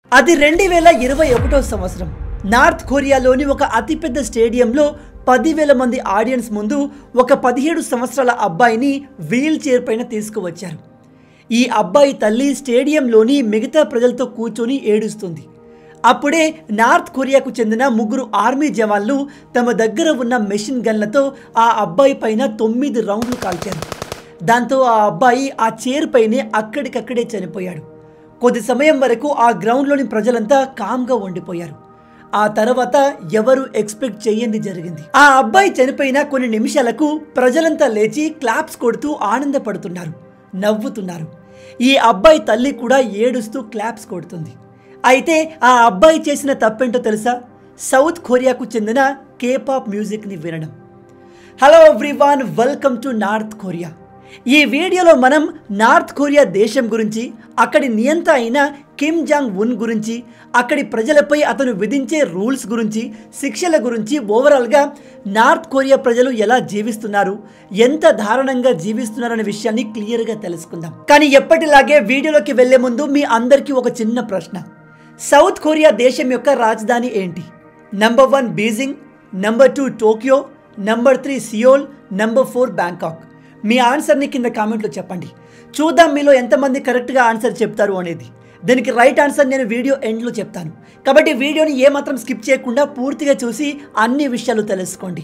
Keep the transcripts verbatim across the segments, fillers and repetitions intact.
అది రెండు వేల ఇరవై ఒకటో సంవత్సరం నార్త్ కొరియాలోని ఒక అతిపెద్ద స్టేడియంలో పదివేల మంది ఆడియన్స్ ముందు ఒక పదిహేడు సంవత్సరాల అబ్బాయిని వీల్ చైర్ పైన తీసుకువచ్చారు. ఈ అబ్బాయి తల్లి స్టేడియంలోని మిగతా ప్రజలతో కూర్చొని ఏడుస్తుంది. అప్పుడే నార్త్ కొరియాకు చెందిన ముగ్గురు ఆర్మీ జవాన్లు తమ దగ్గర ఉన్న మెషిన్ గన్లతో ఆ అబ్బాయి పైన తొమ్మిది రౌండ్లు కాల్చారు. దాంతో ఆ అబ్బాయి ఆ చైర్ పైనే అక్కడికక్కడే చనిపోయాడు. కొద్ది సమయం వరకు ఆ గ్రౌండ్లోని ప్రజలంతా కామ్గా ఉండిపోయారు. ఆ తర్వాత ఎవరు ఎక్స్పెక్ట్ చేయంది జరిగింది. ఆ అబ్బాయి చనిపోయిన కొన్ని నిమిషాలకు ప్రజలంతా లేచి క్లాప్స్ కొడుతూ ఆనందపడుతున్నారు, నవ్వుతున్నారు. ఈ అబ్బాయి తల్లి కూడా ఏడుస్తూ క్లాప్స్ కొడుతుంది. అయితే ఆ అబ్బాయి చేసిన తప్పేంటో తెలుసా? సౌత్ కొరియాకు చెందిన కేపాప్ మ్యూజిక్ని వినడం. Hello everyone, welcome to North Korea. ఈ వీడియోలో మనం నార్త్ కొరియా దేశం గురించి, అక్కడి నియంత అయిన కిమ్ జాంగ్ ఉన్ గురించి, అక్కడి ప్రజలపై అతను విధించే రూల్స్ గురించి, శిక్షల గురించి, ఓవరాల్గా నార్త్ కొరియా ప్రజలు ఎలా జీవిస్తున్నారు, ఎంత దారుణంగా జీవిస్తున్నారనే విషయాన్ని క్లియర్గా తెలుసుకుందాం. కానీ ఎప్పటిలాగే వీడియోలోకి వెళ్లే ముందు మీ అందరికీ ఒక చిన్న ప్రశ్న. సౌత్ కొరియా దేశం యొక్క రాజధాని ఏంటి? Number one Beijing, number two Tokyo, number three Seoul, number four Bangkok. మీ ఆన్సర్ని కింద కామెంట్లో చెప్పండి. చూద్దాం మీలో ఎంతమంది కరెక్ట్గా ఆన్సర్ చెప్తారు అనేది. దీనికి రైట్ ఆన్సర్ నేను వీడియో ఎండ్లో చెప్తాను. కాబట్టి వీడియోని ఏమాత్రం స్కిప్ చేయకుండా పూర్తిగా చూసి అన్ని విషయాలు తెలుసుకోండి.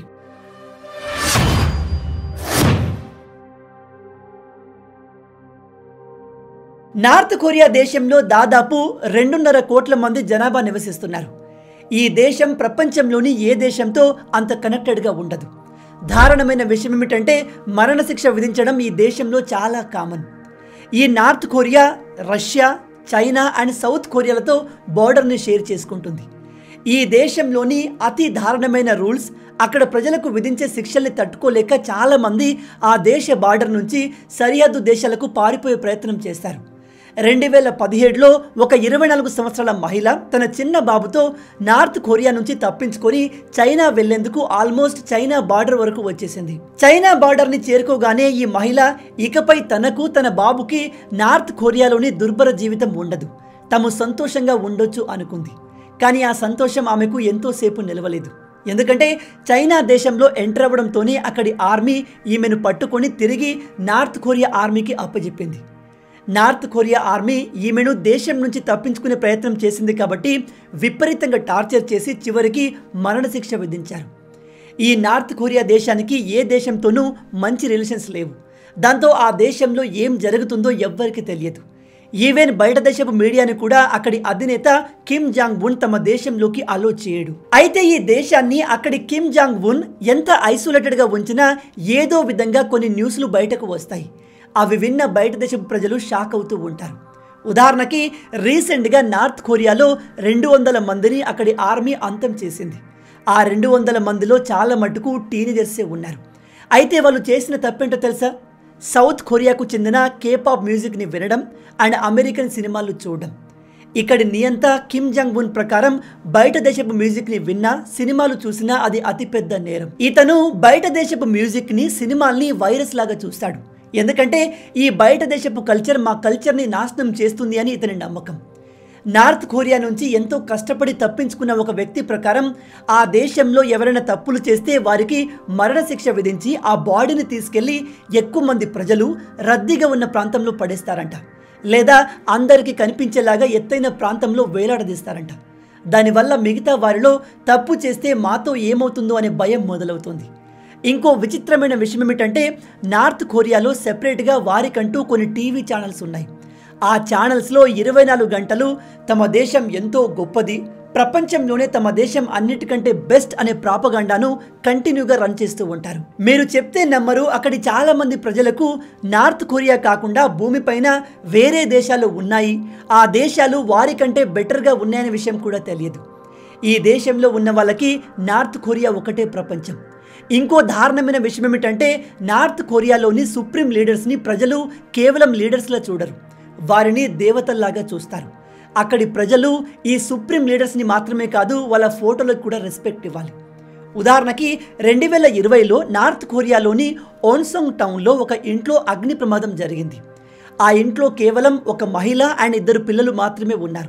నార్త్ కొరియా దేశంలో దాదాపు రెండున్నర కోట్ల మంది జనాభా నివసిస్తున్నారు. ఈ దేశం ప్రపంచంలోని ఏ దేశంతో అంత కనెక్టెడ్గా ఉండదు. దారుణమైన విషయం ఏమిటంటే మరణశిక్ష విధించడం ఈ దేశంలో చాలా కామన్. ఈ North Korea Russia, China and South కొరియాలతో బోర్డర్ని షేర్ చేసుకుంటుంది. ఈ దేశంలోని అతి దారుణమైన రూల్స్, అక్కడ ప్రజలకు విధించే శిక్షల్ని తట్టుకోలేక చాలామంది ఆ దేశ బార్డర్ నుంచి సరిహద్దు దేశాలకు పారిపోయే ప్రయత్నం చేశారు. రెండు వేల పదిహేడులో ఒక ఇరవై నాలుగు సంవత్సరాల మహిళ తన చిన్న బాబుతో నార్త్ కొరియా నుంచి తప్పించుకొని చైనా వెళ్లేందుకు ఆల్మోస్ట్ చైనా బార్డర్ వరకు వచ్చేసింది. చైనా బార్డర్ని చేరుకోగానే ఈ మహిళ ఇకపై తనకు తన బాబుకి నార్త్ కొరియాలోని దుర్భర జీవితం ఉండదు, తాము సంతోషంగా ఉండొచ్చు అనుకుంది. కానీ ఆ సంతోషం ఆమెకు ఎంతోసేపు నిలవలేదు. ఎందుకంటే చైనా దేశంలో ఎంటర్ అవ్వడంతోనే అక్కడి ఆర్మీ ఈమెను పట్టుకొని తిరిగి నార్త్ కొరియా ఆర్మీకి అప్పచెప్పింది. నార్త్ కొరియా ఆర్మీ ఈమెను దేశం నుంచి తప్పించుకునే ప్రయత్నం చేసింది కాబట్టి విపరీతంగా టార్చర్ చేసి చివరికి మరణశిక్ష విధించారు. ఈ నార్త్ కొరియా దేశానికి ఏ దేశంతోనూ మంచి రిలేషన్స్ లేవు. దాంతో ఆ దేశంలో ఏం జరుగుతుందో ఎవ్వరికి తెలియదు. ఈవెన్ బయట దేశపు మీడియాను కూడా అక్కడి అధినేత కిమ్ జాంగ్ ఉన్ తమ దేశంలోకి అలో చేయడు. అయితే ఈ దేశాన్ని అక్కడి కిమ్ జాంగ్ ఉన్ ఎంత ఐసోలేటెడ్గా ఉంచినా ఏదో విధంగా కొన్ని న్యూస్లు బయటకు వస్తాయి. అవి విన్న బయట దేశపు ప్రజలు షాక్ అవుతూ ఉంటారు. ఉదాహరణకి రీసెంట్గా నార్త్ కొరియాలో రెండు వందల మందిని అక్కడి ఆర్మీ అంతం చేసింది. ఆ రెండు వందల మందిలో చాలా మటుకు టీనేజర్సే ఉన్నారు. అయితే వాళ్ళు చేసిన తప్పేంటో తెలుసా? సౌత్ కొరియాకు చెందిన కేపాప్ మ్యూజిక్ని వినడం అండ్ అమెరికన్ సినిమాలు చూడడం. ఇక్కడి నియంత కిమ్ జాంగ్ ఉన్ ప్రకారం బయట దేశపు మ్యూజిక్ని విన్నా, సినిమాలు చూసినా అది అతిపెద్ద నేరం. ఇతను బయట దేశపు మ్యూజిక్ని, సినిమాల్ని వైరస్ లాగా చూస్తాడు. ఎందుకంటే ఈ బయట దేశపు కల్చర్ మా కల్చర్ని నాశనం చేస్తుంది అని ఇతని నమ్మకం. నార్త్ కొరియా నుంచి ఎంతో కష్టపడి తప్పించుకున్న ఒక వ్యక్తి ప్రకారం ఆ దేశంలో ఎవరైనా తప్పులు చేస్తే వారికి మరణశిక్ష విధించి ఆ బాడీని తీసుకెళ్లి ఎక్కువ మంది ప్రజలు రద్దీగా ఉన్న ప్రాంతంలో పడేస్తారంట, లేదా అందరికీ కనిపించేలాగా ఎత్తైన ప్రాంతంలో వేలాడదీస్తారంట. దానివల్ల మిగతా వారిలో తప్పు చేస్తే మాతో ఏమవుతుందో అనే భయం మొదలవుతుంది. ఇంకో విచిత్రమైన విషయం ఏమిటంటే నార్త్ కొరియాలో సెపరేట్గా వారికంటూ కొన్ని టీవీ ఛానల్స్ ఉన్నాయి. ఆ ఛానల్స్లో ఇరవై నాలుగు గంటలు తమ దేశం ఎంతో గొప్పది, ప్రపంచంలోనే తమ దేశం అన్నిటికంటే బెస్ట్ అనే ప్రాపగాండాను కంటిన్యూగా రన్ చేస్తూ ఉంటారు. మీరు చెప్తే నమ్మరు, అక్కడి చాలా మంది ప్రజలకు నార్త్ కొరియా కాకుండా భూమిపైన వేరే దేశాలు ఉన్నాయి, ఆ దేశాలు వారికంటే బెటర్గా ఉన్నాయనే విషయం కూడా తెలియదు. ఈ దేశంలో ఉన్న వాళ్ళకి నార్త్ కొరియా ఒకటే ప్రపంచం. ఇంకో దారుణమైన విషయం ఏమిటంటే నార్త్ కొరియాలోని సుప్రీం లీడర్స్ని ప్రజలు కేవలం లీడర్స్లా చూడరు, వారిని దేవతల్లాగా చూస్తారు. అక్కడి ప్రజలు ఈ సుప్రీం లీడర్స్ని మాత్రమే కాదు, వాళ్ళ ఫోటోలకు కూడా రెస్పెక్ట్ ఇవ్వాలి. ఉదాహరణకి రెండు వేల ఇరవైలో నార్త్ కొరియాలోని ఓన్సంగ్ టౌన్లో ఒక ఇంట్లో అగ్ని ప్రమాదం జరిగింది. ఆ ఇంట్లో కేవలం ఒక మహిళ అండ్ ఇద్దరు పిల్లలు మాత్రమే ఉన్నారు.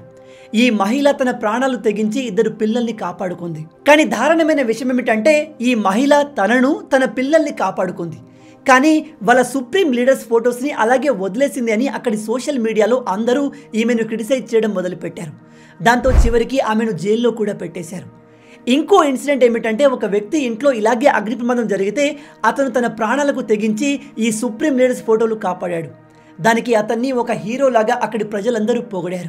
ఈ మహిళ తన ప్రాణాలు తెగించి ఇద్దరు పిల్లల్ని కాపాడుకుంది. కానీ దారుణమైన విషయం ఏమిటంటే ఈ మహిళ తనను తన పిల్లల్ని కాపాడుకుంది, కానీ వాళ్ళ సుప్రీం లీడర్స్ ఫొటోస్ని అలాగే వదిలేసింది అని అక్కడి సోషల్ మీడియాలో అందరూ ఈమెను క్రిటిసైజ్ చేయడం మొదలుపెట్టారు. దాంతో చివరికి ఆమెను జైల్లో కూడా పెట్టేశారు. ఇంకో ఇన్సిడెంట్ ఏమిటంటే ఒక వ్యక్తి ఇంట్లో ఇలాగే అగ్ని ప్రమాదం జరిగితే అతను తన ప్రాణాలకు తెగించి ఈ సుప్రీం లీడర్స్ ఫోటోలు కాపాడాడు. దానికి అతన్ని ఒక హీరోలాగా అక్కడి ప్రజలందరూ పొగిడారు.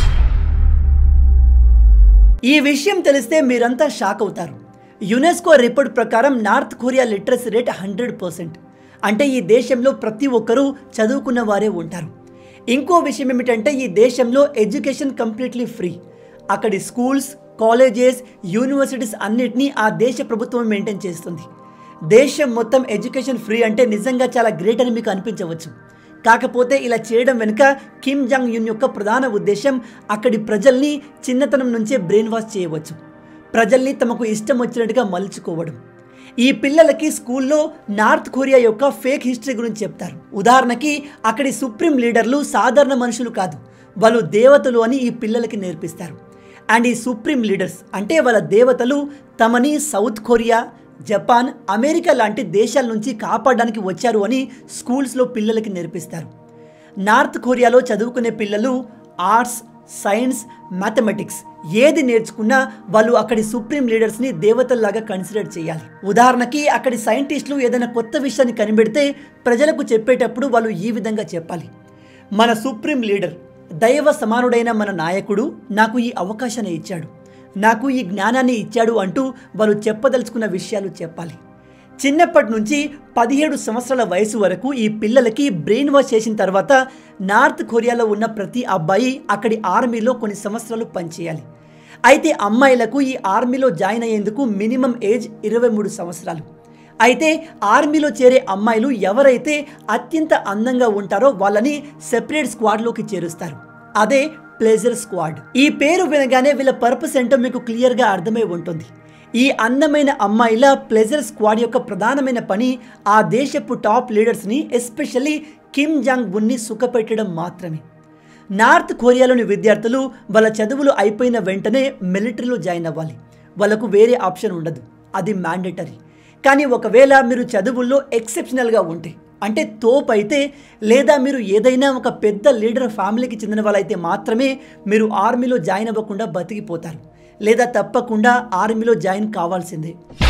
ఈ విషయం తెలిస్తే మీరంతా షాక్ అవుతారు. యునెస్కో రిపోర్ట్ ప్రకారం North Korea literacy rate hundred percent. అంటే ఈ దేశంలో ప్రతి ఒక్కరూ చదువుకున్న వారే ఉంటారు. ఇంకో విషయం ఏమిటంటే ఈ దేశంలో ఎడ్యుకేషన్ కంప్లీట్లీ ఫ్రీ. అక్కడి స్కూల్స్, కాలేజెస్, యూనివర్సిటీస్ అన్నిటినీ ఆ దేశ ప్రభుత్వం మెయింటైన్ చేస్తుంది. దేశం మొత్తం ఎడ్యుకేషన్ ఫ్రీ అంటే నిజంగా చాలా గ్రేట్ అని మీకు అనిపించవచ్చు. కాకపోతే ఇలా చేయడం వెనుక కిమ్ జాంగ్ యున్ యొక్క ప్రధాన ఉద్దేశం అక్కడి ప్రజల్ని చిన్నతనం నుంచే బ్రెయిన్ వాష్ చేయవచ్చు, ప్రజల్ని తమకు ఇష్టం వచ్చినట్టుగా మలుచుకోవడం. ఈ పిల్లలకి స్కూల్లో నార్త్ కొరియా యొక్క ఫేక్ హిస్టరీ గురించి చెప్తారు. ఉదాహరణకి అక్కడి సుప్రీం లీడర్లు సాధారణ మనుషులు కాదు, వాళ్ళు దేవతలు అని ఈ పిల్లలకి నేర్పిస్తారు. అండ్ ఈ సుప్రీం లీడర్స్ అంటే వాళ్ళ దేవతలు తమని సౌత్ కొరియా, జపాన్, అమెరికా లాంటి దేశాల నుంచి కాపాడడానికి వచ్చారు అని స్కూల్స్లో పిల్లలకి నేర్పిస్తారు. నార్త్ కొరియాలో చదువుకునే పిల్లలు ఆర్ట్స్, సైన్స్, మ్యాథమెటిక్స్ ఏది నేర్చుకున్నా వాళ్ళు అక్కడి సుప్రీం లీడర్స్ని దేవతల్లాగా కన్సిడర్ చేయాలి. ఉదాహరణకి అక్కడి సైంటిస్టులు ఏదైనా కొత్త విషయాన్ని కనిపెడితే ప్రజలకు చెప్పేటప్పుడు వాళ్ళు ఈ విధంగా చెప్పాలి: మన సుప్రీం లీడర్, దైవ సమానుడైన మన నాయకుడు నాకు ఈ అవకాశాన్ని ఇచ్చాడు, నాకు ఈ జ్ఞానాన్ని ఇచ్చాడు అంటూ వాళ్ళు చెప్పదలుచుకున్న విషయాలు చెప్పాలి. చిన్నప్పటి నుంచి పదిహేడు సంవత్సరాల వయసు వరకు ఈ పిల్లలకి బ్రెయిన్ వాష్ చేసిన తర్వాత నార్త్ కొరియాలో ఉన్న ప్రతి అబ్బాయి అక్కడి ఆర్మీలో కొన్ని సంవత్సరాలు పనిచేయాలి. అయితే అమ్మాయిలకు ఈ ఆర్మీలో జాయిన్ అయ్యేందుకు మినిమం ఏజ్ ఇరవై మూడు సంవత్సరాలు. అయితే ఆర్మీలో చేరే అమ్మాయిలు ఎవరైతే అత్యంత అందంగా ఉంటారో వాళ్ళని సెపరేట్ స్క్వాడ్లోకి చేరుస్తారు. అదే ప్లెజర్ స్క్వాడ్. ఈ పేరు వినగానే వీళ్ళ పర్పస్ ఏంటో మీకు క్లియర్గా అర్థమై ఉంటుంది. ఈ అందమైన అమ్మాయిల ప్లెజర్ స్క్వాడ్ యొక్క ప్రధానమైన పని ఆ దేశపు టాప్ లీడర్స్ని, ఎస్పెషల్లీ కిమ్ జాంగ్ ఉన్ని సుఖపెట్టడం మాత్రమే. నార్త్ కొరియాలోని విద్యార్థులు వాళ్ళ చదువులు అయిపోయిన వెంటనే మిలిటరీలో జాయిన్ అవ్వాలి. వాళ్ళకు వేరే ఆప్షన్ ఉండదు, అది మ్యాండేటరీ. కానీ ఒకవేళ మీరు చదువుల్లో ఎక్సెప్షనల్గా ఉంటే, అంటే తోపు అయితే, లేదా మీరు ఏదైనా ఒక పెద్ద లీడర్ ఫ్యామిలీకి చెందిన వాళ్ళైతే మాత్రమే మీరు ఆర్మీలో జాయిన్ అవ్వకుండా బతికిపోతారు, లేదా తప్పకుండా ఆర్మీలో జాయిన్ కావాల్సిందే.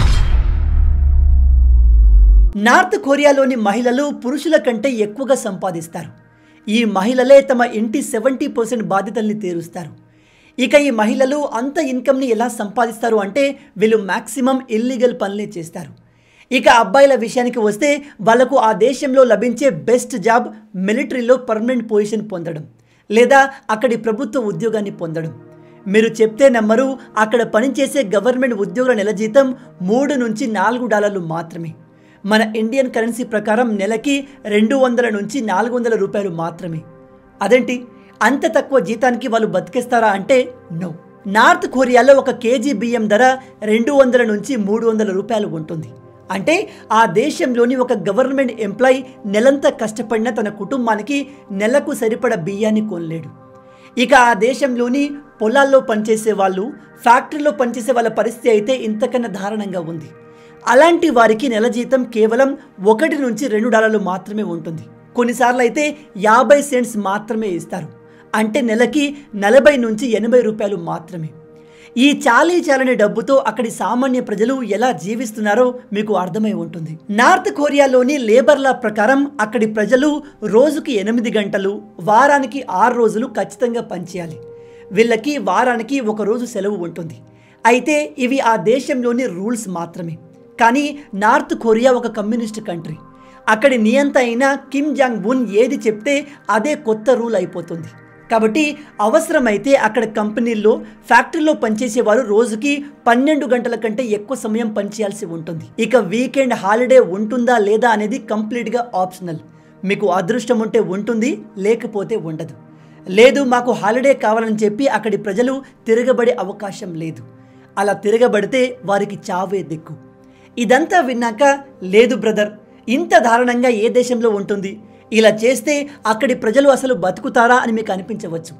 నార్త్ కొరియాలోని మహిళలు పురుషుల కంటే ఎక్కువగా సంపాదిస్తారు. ఈ మహిళలే తమ ఇంటి సెవెంటీ పర్సెంట్ బాధ్యతల్ని తీరుస్తారు. ఇక ఈ మహిళలు అంత ఇన్కమ్ని ఎలా సంపాదిస్తారు అంటే వీళ్ళు మ్యాక్సిమం ఇల్లీగల్ పనులే చేస్తారు. ఇక అబ్బాయిల విషయానికి వస్తే వాళ్ళకు ఆ దేశంలో లభించే బెస్ట్ జాబ్ మిలిటరీలో పర్మనెంట్ పొజిషన్ పొందడం, లేదా అక్కడి ప్రభుత్వ ఉద్యోగాన్ని పొందడం. మీరు చెప్తే నమ్మరు, అక్కడ పనిచేసే గవర్నమెంట్ ఉద్యోగుల నెల జీతం మూడు నుంచి నాలుగు డాలర్లు మాత్రమే. మన ఇండియన్ కరెన్సీ ప్రకారం నెలకి రెండు వందల నుంచి నాలుగు వందల రూపాయలు మాత్రమే. అదేంటి అంత తక్కువ జీతానికి వాళ్ళు బతికేస్తారా అంటే నో. నార్త్ కొరియాలో ఒక కేజీ బియ్యం ధర రెండు వందల నుంచి మూడు వందల రూపాయలు ఉంటుంది. అంటే ఆ దేశంలోని ఒక గవర్నమెంట్ ఎంప్లాయీ నెలంతా కష్టపడిన తన కుటుంబానికి నెలకు సరిపడ బియ్యాన్ని కొనలేడు. ఇక ఆ దేశంలోని పొలాల్లో పనిచేసే వాళ్ళు, ఫ్యాక్టరీలో పనిచేసే వాళ్ళ పరిస్థితి అయితే ఇంతకన్నా దారుణంగా ఉంది. అలాంటి వారికి నెల జీతం కేవలం ఒకటి నుంచి రెండు డాలర్లు మాత్రమే ఉంటుంది. కొన్నిసార్లు అయితే యాభై సెంట్స్ మాత్రమే ఇస్తారు. అంటే నెలకి నలభై నుంచి ఎనభై రూపాయలు మాత్రమే. ఈ చాలీ చాలని డబ్బుతో అక్కడి సామాన్య ప్రజలు ఎలా జీవిస్తున్నారో మీకు అర్థమై ఉంటుంది. నార్త్ కొరియాలోని లేబర్ లా ప్రకారం అక్కడి ప్రజలు రోజుకి ఎనిమిది గంటలు, వారానికి ఆరు రోజులు ఖచ్చితంగా పనిచేయాలి. వీళ్ళకి వారానికి ఒక రోజు సెలవు ఉంటుంది. అయితే ఇవి ఆ దేశంలోని రూల్స్ మాత్రమే. కానీ నార్త్ కొరియా ఒక కమ్యూనిస్ట్ కంట్రీ. అక్కడి నియంత అయిన కిమ్ జాంగ్ ఉన్ ఏది చెప్తే అదే కొత్త రూల్ అయిపోతుంది. కాబట్టి అవసరమైతే అక్కడ కంపెనీల్లో, ఫ్యాక్టరీలో పనిచేసేవారు రోజుకి పన్నెండు గంటల కంటే ఎక్కువ సమయం పనిచేయాల్సి ఉంటుంది. ఇక వీకెండ్ హాలిడే ఉంటుందా లేదా అనేది కంప్లీట్గా ఆప్షనల్. మీకు అదృష్టం ఉంటే ఉంటుంది, లేకపోతే ఉండదు. లేదు మాకు హాలిడే కావాలని చెప్పి అక్కడి ప్రజలు తిరగబడే అవకాశం లేదు. అలా తిరగబడితే వారికి చావే దిక్కు. ఇదంతా విన్నాక లేదు బ్రదర్, ఇంత దారుణంగా ఏ దేశంలో ఉంటుంది, ఇలా చేస్తే అక్కడి ప్రజలు అసలు బతుకుతారా అని మీకు అనిపించవచ్చు.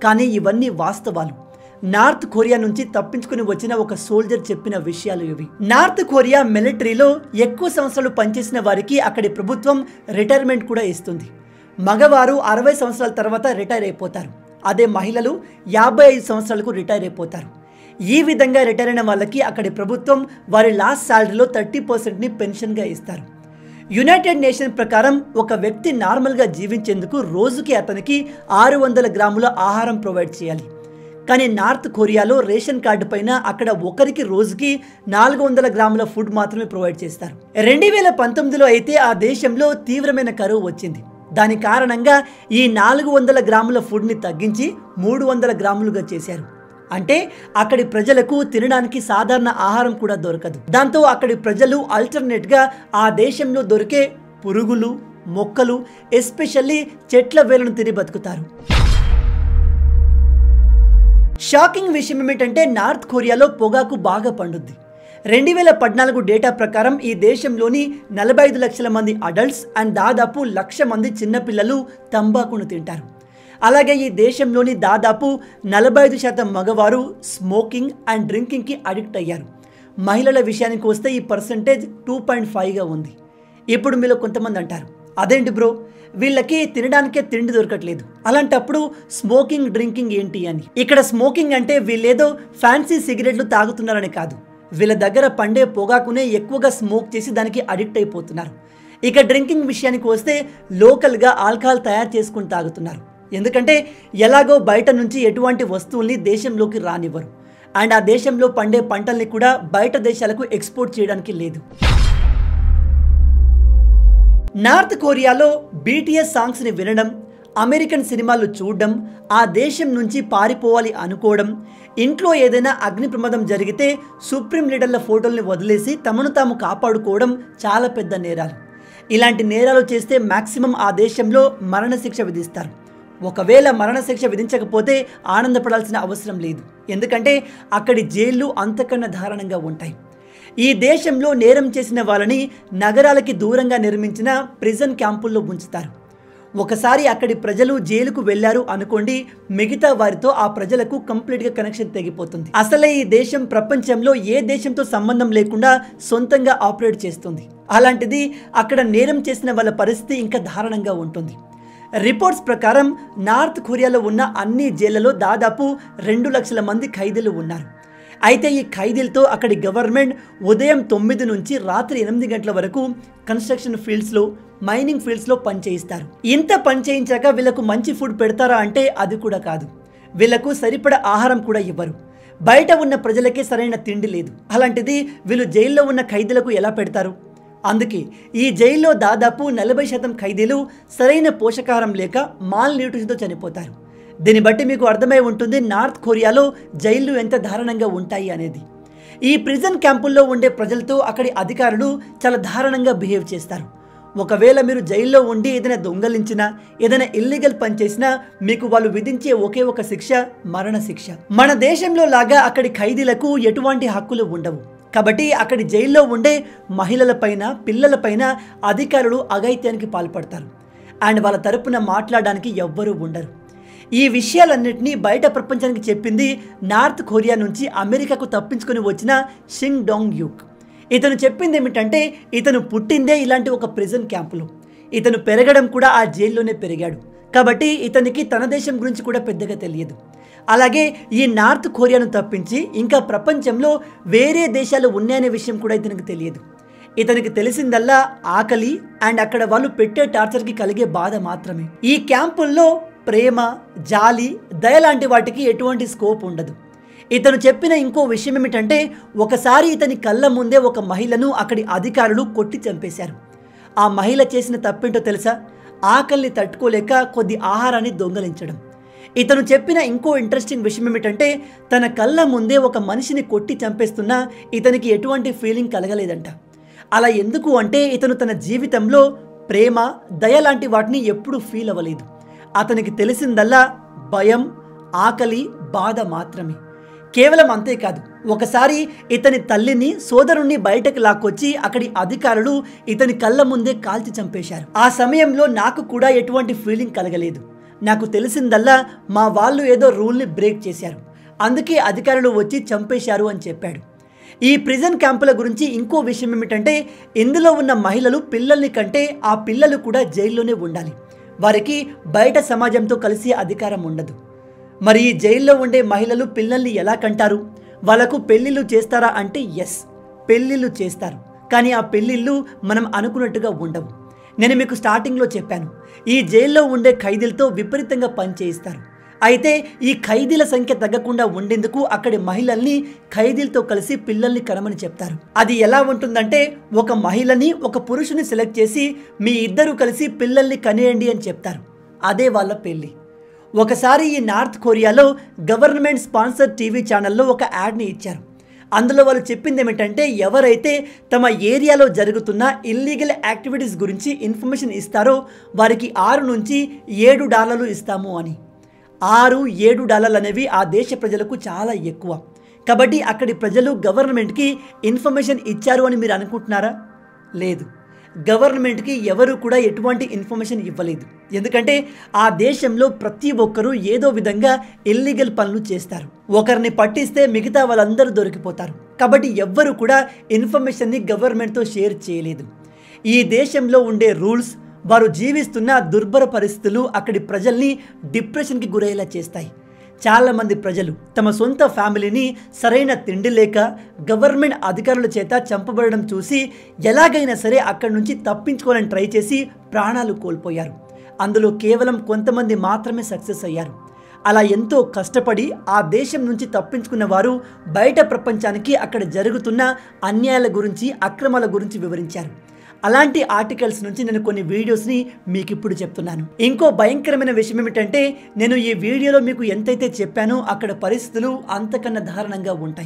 కానీ ఇవన్నీ వాస్తవాలు. నార్త్ కొరియా నుంచి తప్పించుకుని వచ్చిన ఒక సోల్జర్ చెప్పిన విషయాలు ఇవి. నార్త్ కొరియా మిలిటరీలో ఎక్కువ సంవత్సరాలు పనిచేసిన వారికి అక్కడి ప్రభుత్వం రిటైర్మెంట్ కూడా ఇస్తుంది. మగవారు అరవై సంవత్సరాల తర్వాత రిటైర్ అయిపోతారు. అదే మహిళలు యాభై ఐదు సంవత్సరాలకు రిటైర్ అయిపోతారు. ఈ విధంగా రిటైర్ అయిన వాళ్ళకి అక్కడి ప్రభుత్వం వారి లాస్ట్ శాలరీలో థర్టీ పర్సెంట్ని పెన్షన్గా ఇస్తారు. యునైటెడ్ నేషన్ ప్రకారం ఒక వ్యక్తి నార్మల్గా జీవించేందుకు రోజుకి అతనికి ఆరు వందల గ్రాముల ఆహారం ప్రొవైడ్ చేయాలి. కానీ నార్త్ కొరియాలో రేషన్ కార్డు పైన అక్కడ ఒకరికి రోజుకి నాలుగు వందల గ్రాముల ఫుడ్ మాత్రమే ప్రొవైడ్ చేస్తారు. రెండు వేల పంతొమ్మిదిలో అయితే ఆ దేశంలో తీవ్రమైన కరువు వచ్చింది. దాని కారణంగా ఈ నాలుగు వందల గ్రాముల ఫుడ్ని తగ్గించి మూడు వందల గ్రాములుగా చేశారు. అంటే అక్కడి ప్రజలకు తినడానికి సాధారణ ఆహారం కూడా దొరకదు. దాంతో అక్కడి ప్రజలు ఆల్టర్నేట్గా ఆ దేశంలో దొరికే పురుగులు, మొక్కలు, ఎస్పెషల్లీ చెట్ల వేలను తిని బతుకుతారు. షాకింగ్ విషయం ఏమిటంటే నార్త్ కొరియాలో పొగాకు బాగా పండుద్ది. రెండు వేల పద్నాలుగు డేటా ప్రకారం ఈ దేశంలోని నలభై ఐదు లక్షల మంది అడల్ట్స్ అండ్ దాదాపు లక్ష మంది చిన్నపిల్లలు తంబాకును తింటారు. అలాగే ఈ దేశంలోని దాదాపు నలభై ఐదు శాతం మగవారు స్మోకింగ్ అండ్ డ్రింకింగ్కి అడిక్ట్ అయ్యారు. మహిళల విషయానికి వస్తే ఈ పర్సంటేజ్ టూ పాయింట్ ఫైవ్గా ఉంది. ఇప్పుడు మీలో కొంతమంది అంటారు, అదేంటి బ్రో, వీళ్ళకి తినడానికే తిండి దొరకట్లేదు, అలాంటప్పుడు స్మోకింగ్ డ్రింకింగ్ ఏంటి అని. ఇక్కడ స్మోకింగ్ అంటే వీళ్ళేదో ఫ్యాన్సీ సిగరెట్లు తాగుతున్నారని కాదు, వీళ్ళ దగ్గర పండే పొగాకునే ఎక్కువగా స్మోక్ చేసి దానికి అడిక్ట్ అయిపోతున్నారు. ఇక డ్రింకింగ్ విషయానికి వస్తే లోకల్గా ఆల్కహాల్ తయారు చేసుకుని తాగుతున్నారు. ఎందుకంటే ఎలాగో బయట నుంచి ఎటువంటి వస్తువుల్ని దేశంలోకి రానివ్వరు. అండ్ ఆ దేశంలో పండే పంటల్ని కూడా బయట దేశాలకు ఎక్స్పోర్ట్ చేయడానికి లేదు. నార్త్ కొరియాలో బీటీఎస్ సాంగ్స్ని వినడం, అమెరికన్ సినిమాలు చూడడం, ఆ దేశం నుంచి పారిపోవాలి అనుకోవడం, ఇంట్లో ఏదైనా అగ్ని ప్రమాదం జరిగితే సుప్రీం లీడర్ల ఫోటోల్ని వదిలేసి తమను తాము కాపాడుకోవడం చాలా పెద్ద నేరాలు. ఇలాంటి నేరాలు చేస్తే మ్యాక్సిమం ఆ దేశంలో మరణశిక్ష విధిస్తారు. ఒకవేళ మరణశిక్ష విధించకపోతే ఆనందపడాల్సిన అవసరం లేదు. ఎందుకంటే అక్కడి జైళ్ళు అంతకన్నా దారుణంగా ఉంటాయి. ఈ దేశంలో నేరం చేసిన వాళ్ళని నగరాలకి దూరంగా నిర్మించిన ప్రిజన్ క్యాంపుల్లో ఉంచుతారు. ఒకసారి అక్కడి ప్రజలు జైలుకు వెళ్ళారు అనుకోండి, మిగతా వారితో ఆ ప్రజలకు కంప్లీట్గా కనెక్షన్ తెగిపోతుంది. అసలే ఈ దేశం ప్రపంచంలో ఏ దేశంతో సంబంధం లేకుండా సొంతంగా ఆపరేట్ చేస్తుంది. అలాంటిది అక్కడ నేరం చేసిన వాళ్ళ పరిస్థితి ఇంకా దారుణంగా ఉంటుంది. రిపోర్ట్స్ ప్రకారం నార్త్ కొరియాలో ఉన్న అన్ని జైళ్లలో దాదాపు రెండు లక్షల మంది ఖైదీలు ఉన్నారు. అయితే ఈ ఖైదీలతో అక్కడి గవర్నమెంట్ ఉదయం తొమ్మిది నుంచి రాత్రి ఎనిమిది గంటల వరకు కన్స్ట్రక్షన్ ఫీల్డ్స్లో, మైనింగ్ ఫీల్డ్స్లో పనిచేయిస్తారు. ఇంత పని చేయించాక వీళ్ళకు మంచి ఫుడ్ పెడతారా అంటే అది కూడా కాదు. వీళ్ళకు సరిపడ ఆహారం కూడా ఇవ్వరు. బయట ఉన్న ప్రజలకే సరైన తిండి లేదు. అలాంటిది వీళ్ళు జైల్లో ఉన్న ఖైదీలకు ఎలా పెడతారు? అందుకే ఈ జైల్లో దాదాపు నలభై శాతం ఖైదీలు సరైన పోషకాహారం లేక మాల్ న్యూట్రిషన్తో చనిపోతారు. దీన్ని బట్టి మీకు అర్థమై ఉంటుంది నార్త్ కొరియాలో జైళ్లు ఎంత దారుణంగా ఉంటాయి అనేది. ఈ ప్రిజన్ క్యాంపుల్లో ఉండే ప్రజలతో అక్కడి అధికారులు చాలా దారుణంగా బిహేవ్ చేస్తారు. ఒకవేళ మీరు జైల్లో ఉండి ఏదైనా దొంగలించినా, ఏదైనా ఇల్లీగల్ పని చేసినా మీకు వాళ్ళు విధించే ఒకే ఒక శిక్ష మరణ శిక్ష. మన దేశంలో లాగా అక్కడి ఖైదీలకు ఎటువంటి హక్కులు ఉండవు. కాబట్టి అక్కడి జైల్లో ఉండే మహిళలపైన, పిల్లలపైన అధికారులు అఘాయిత్యానికి పాల్పడతారు. అండ్ వాళ్ళ తరపున మాట్లాడడానికి ఎవ్వరూ ఉండరు. ఈ విషయాలన్నింటినీ బయట ప్రపంచానికి చెప్పింది నార్త్ కొరియా నుంచి అమెరికాకు తప్పించుకొని వచ్చిన షింగ్ డాంగ్ యూక్. ఇతను చెప్పింది ఏమిటంటే ఇతను పుట్టిందే ఇలాంటి ఒక ప్రిజన్ క్యాంపులో, ఇతను పెరగడం కూడా ఆ జైల్లోనే పెరిగాడు. కాబట్టి ఇతనికి తన దేశం గురించి కూడా పెద్దగా తెలియదు. అలాగే ఈ నార్త్ కొరియాను తప్పించి ఇంకా ప్రపంచంలో వేరే దేశాలు ఉన్నాయనే విషయం కూడా ఇతనికి తెలియదు. ఇతనికి తెలిసిందల్లా ఆకలి అండ్ అక్కడ వాళ్ళు పెట్టే టార్చర్కి కలిగే బాధ మాత్రమే. ఈ క్యాంపుల్లో ప్రేమ, జాలి, దయ లాంటి వాటికి ఎటువంటి స్కోప్ ఉండదు. ఇతను చెప్పిన ఇంకో విషయం ఏమిటంటే ఒకసారి ఇతని కళ్ళ ముందే ఒక మహిళను అక్కడి అధికారులు కొట్టి చంపేశారు. ఆ మహిళ చేసిన తప్పేంటో తెలుసా? ఆకలిని తట్టుకోలేక కొద్ది ఆహారాన్ని దొంగలించడం. ఇతను చెప్పిన ఇంకో ఇంట్రెస్టింగ్ విషయం ఏమిటంటే తన కళ్ళ ముందే ఒక మనిషిని కొట్టి చంపేస్తున్నా ఇతనికి ఎటువంటి ఫీలింగ్ కలగలేదంట. అలా ఎందుకు అంటే ఇతను తన జీవితంలో ప్రేమ, దయ లాంటి వాటిని ఎప్పుడూ ఫీల్ అవ్వలేదు. అతనికి తెలిసిందల్లా భయం, ఆకలి, బాధ మాత్రమే. కేవలం అంతేకాదు, ఒకసారి ఇతని తల్లిని, సోదరుణ్ణి బయటకు లాక్కొచ్చి అక్కడి అధికారులు ఇతని కళ్ళ ముందే కాల్చి చంపేశారు. ఆ సమయంలో నాకు కూడా ఎటువంటి ఫీలింగ్ కలగలేదు. నాకు తెలిసిందల్లా మా వాళ్ళు ఏదో రూల్ని బ్రేక్ చేశారు, అందుకే అధికారులు వచ్చి చంపేశారు అని చెప్పాడు. ఈ ప్రిజన్ క్యాంపుల గురించి ఇంకో విషయం ఏమిటంటే ఇందులో ఉన్న మహిళలు పిల్లల్ని కంటే ఆ పిల్లలు కూడా జైల్లోనే ఉండాలి. వారికి బయట సమాజంతో కలిసి అధికారం ఉండదు. మరి ఈ జైల్లో ఉండే మహిళలు పిల్లల్ని ఎలా కంటారు? వాళ్ళకు పెళ్ళిళ్ళు చేస్తారా అంటే ఎస్, పెళ్ళిళ్ళు చేస్తారు. కానీ ఆ పెళ్ళిళ్ళు మనం అనుకున్నట్టుగా ఉండవు. నేను మీకు స్టార్టింగ్లో చెప్పాను, ఈ జైల్లో ఉండే ఖైదీలతో విపరీతంగా పని చేయిస్తారు. అయితే ఈ ఖైదీల సంఖ్య తగ్గకుండా ఉండేందుకు అక్కడి మహిళల్ని ఖైదీలతో కలిసి పిల్లల్ని కనమని చెప్తారు. అది ఎలా ఉంటుందంటే ఒక మహిళని ఒక పురుషుని సెలెక్ట్ చేసి మీ ఇద్దరు కలిసి పిల్లల్ని కనేయండి అని చెప్తారు. అదే వాళ్ళ పెళ్ళి. ఒకసారి ఈ నార్త్ కొరియాలో గవర్నమెంట్ స్పాన్సర్ టీవీ ఛానల్లో ఒక యాడ్ని ఇచ్చారు. అందులో వాళ్ళు చెప్పింది ఏమిటంటే ఎవరైతే తమ ఏరియాలో జరుగుతున్న ఇల్లీగల్ యాక్టివిటీస్ గురించి ఇన్ఫర్మేషన్ ఇస్తారో వారికి ఆరు నుంచి ఏడు డాలర్లు ఇస్తాము అని. ఆరు ఏడు డాలర్లు అనేవి ఆ దేశ ప్రజలకు చాలా ఎక్కువ. కాబట్టి అక్కడి ప్రజలు గవర్నమెంట్కి ఇన్ఫర్మేషన్ ఇచ్చారు అని మీరు అనుకుంటున్నారా? లేదు, గవర్నమెంట్కి ఎవరు కూడా ఎటువంటి ఇన్ఫర్మేషన్ ఇవ్వలేదు. ఎందుకంటే ఆ దేశంలో ప్రతి ఒక్కరూ ఏదో విధంగా ఇల్లీగల్ పనులు చేస్తారు. ఒకరిని పట్టిస్తే మిగతా వాళ్ళందరూ దొరికిపోతారు. కాబట్టి ఎవ్వరు కూడా ఇన్ఫర్మేషన్ని గవర్నమెంట్తో షేర్ చేయలేదు. ఈ దేశంలో ఉండే రూల్స్, వారు జీవిస్తున్న దుర్భర పరిస్థితులు అక్కడి ప్రజల్ని డిప్రెషన్కి గురయ్యేలా చేస్తాయి. చాలామంది ప్రజలు తమ సొంత ఫ్యామిలీని సరైన తిండి లేక గవర్నమెంట్ అధికారుల చేత చంపబడడం చూసి ఎలాగైనా సరే అక్కడి నుంచి తప్పించుకోవాలని ట్రై చేసి ప్రాణాలు కోల్పోయారు. అందులో కేవలం కొంతమంది మాత్రమే సక్సెస్ అయ్యారు. అలా ఎంతో కష్టపడి ఆ దేశం నుంచి తప్పించుకున్న వారు బయట ప్రపంచానికి అక్కడ జరుగుతున్న అన్యాయాల గురించి, అక్రమాల గురించి వివరించారు. అలాంటి ఆర్టికల్స్ నుంచి నేను కొన్ని వీడియోస్ని మీకు ఇప్పుడు చెప్తున్నాను. ఇంకో భయంకరమైన విషయం ఏమిటంటే నేను ఈ వీడియోలో మీకు ఎంతైతే చెప్పానో అక్కడ పరిస్థితులు అంతకన్నా దారుణంగా ఉంటాయి.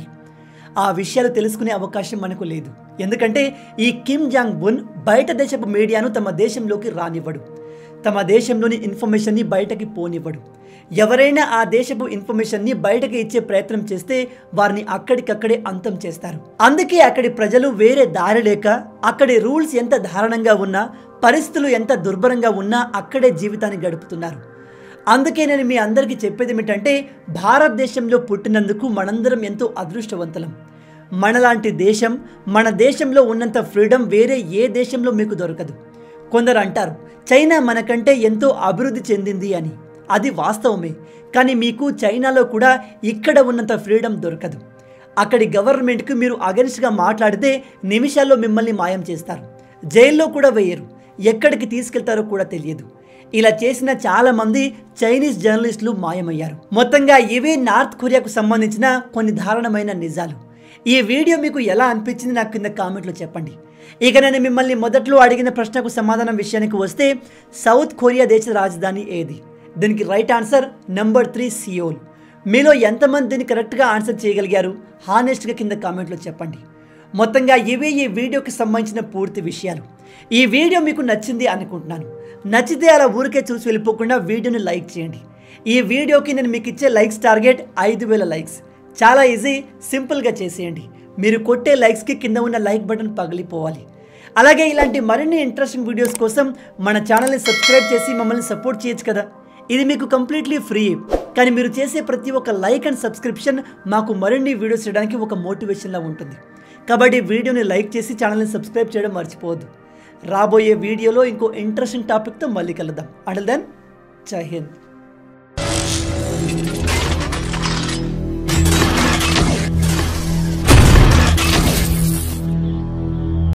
ఆ విషయాలు తెలుసుకునే అవకాశం మనకు లేదు. ఎందుకంటే ఈ కిమ్ జాంగ్ ఉన్ బయట దేశపు మీడియాను తమ దేశంలోకి రానివ్వడు. తమ దేశంలోని ఇన్ఫర్మేషన్ని బయటకి పోనివ్వడు. ఎవరైనా ఆ దేశపు ఇన్ఫర్మేషన్ని బయటకి ఇచ్చే ప్రయత్నం చేస్తే వారిని అక్కడికక్కడే అంతం చేస్తారు. అందుకే అక్కడి ప్రజలు వేరే దారి లేక అక్కడి రూల్స్ ఎంత దారుణంగా ఉన్నా, పరిస్థితులు ఎంత దుర్భరంగా ఉన్నా అక్కడే జీవితాన్ని గడుపుతున్నారు. అందుకే నేను మీ అందరికీ చెప్పేది ఏమిటంటే భారతదేశంలో పుట్టినందుకు మనందరం ఎంతో అదృష్టవంతులం. మనలాంటి దేశం, మన దేశంలో ఉన్నంత ఫ్రీడమ్ వేరే ఏ దేశంలో మీకు దొరకదు. కొందరు అంటారు చైనా మనకంటే ఎంతో అభివృద్ధి చెందింది అని. అది వాస్తవమే. కానీ మీకు చైనాలో కూడా ఇక్కడ ఉన్నంత ఫ్రీడమ్ దొరకదు. అక్కడి గవర్నమెంట్కి మీరు అగెన్స్ట్గా మాట్లాడితే నిమిషాల్లో మిమ్మల్ని మాయం చేస్తారు. జైల్లో కూడా వేయరు. ఎక్కడికి తీసుకెళ్తారో కూడా తెలియదు. ఇలా చేసిన చాలామంది చైనీస్ జర్నలిస్టులు మాయమయ్యారు. మొత్తంగా ఇవే నార్త్ కొరియాకు సంబంధించిన కొన్ని దారుణమైన నిజాలు. ఈ వీడియో మీకు ఎలా అనిపించింది నాకు కింద కామెంట్లో చెప్పండి. ఇక నేను మిమ్మల్ని మొదట్లో అడిగిన ప్రశ్నకు సమాధానం విషయానికి వస్తే సౌత్ కొరియా దేశ రాజధాని ఏది? దీనికి right answer number three Seoul. మీలో ఎంతమంది దీన్ని కరెక్ట్గా ఆన్సర్ చేయగలిగారు? హానెస్ట్గా కింద కామెంట్లో చెప్పండి. మొత్తంగా ఇవే ఈ వీడియోకి సంబంధించిన పూర్తి విషయాలు. ఈ వీడియో మీకు నచ్చింది అనుకుంటున్నాను. నచ్చితే అలా ఊరికే చూసి వెళ్ళిపోకుండా వీడియోని లైక్ చేయండి. ఈ వీడియోకి నేను మీకు ఇచ్చే లైక్స్ టార్గెట్ ఐదు వేల లైక్స్. చాలా ఈజీ, సింపుల్గా చేసేయండి. మీరు కొట్టే లైక్స్కి కింద ఉన్న లైక్ బటన్ పగిలిపోవాలి. అలాగే ఇలాంటి మరిన్ని ఇంట్రెస్టింగ్ వీడియోస్ కోసం మన ఛానల్ని సబ్స్క్రైబ్ చేసి మమ్మల్ని సపోర్ట్ చేయొచ్చు కదా. ఇది మీకు కంప్లీట్లీ ఫ్రీ. కానీ మీరు చేసే ప్రతి ఒక్క లైక్ అండ్ సబ్స్క్రిప్షన్ మాకు మరిన్ని వీడియోస్ చేయడానికి ఒక మోటివేషన్లా ఉంటుంది. కాబట్టి వీడియోని లైక్ చేసి ఛానల్ని సబ్స్క్రైబ్ చేయడం మర్చిపోవద్దు. రాబోయే వీడియోలో ఇంకో ఇంట్రెస్టింగ్ టాపిక్తో మళ్ళీ కలుద్దాం. అంటిల్ దెన్, జై హింద్.